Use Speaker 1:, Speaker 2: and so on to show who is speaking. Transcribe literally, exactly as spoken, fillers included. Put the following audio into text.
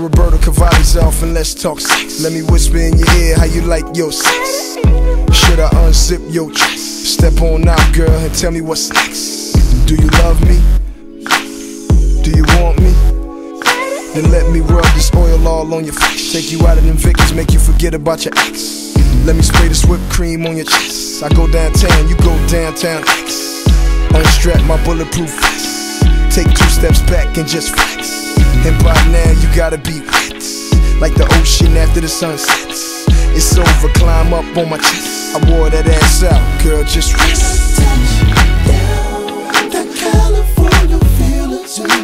Speaker 1: Roberto Cavalli's off and let's talk sex. Let me whisper in your ear how you like your sex. Should I unzip your chest? Step on out, girl, and tell me what's next. Do you love me? Do you want me? Then let me rub this oil all on your face. Take you out of them Vickies, make you forget about your ex. Let me spray this whipped cream on your chest. I go downtown, you go downtown X. Unstrap my bulletproof vest. Take two steps back and just flex. And by now you gotta be wet, like the ocean after the sun sets. It's over, climb up on my chest. I wore that ass out, girl, just rest.
Speaker 2: That California feeling's in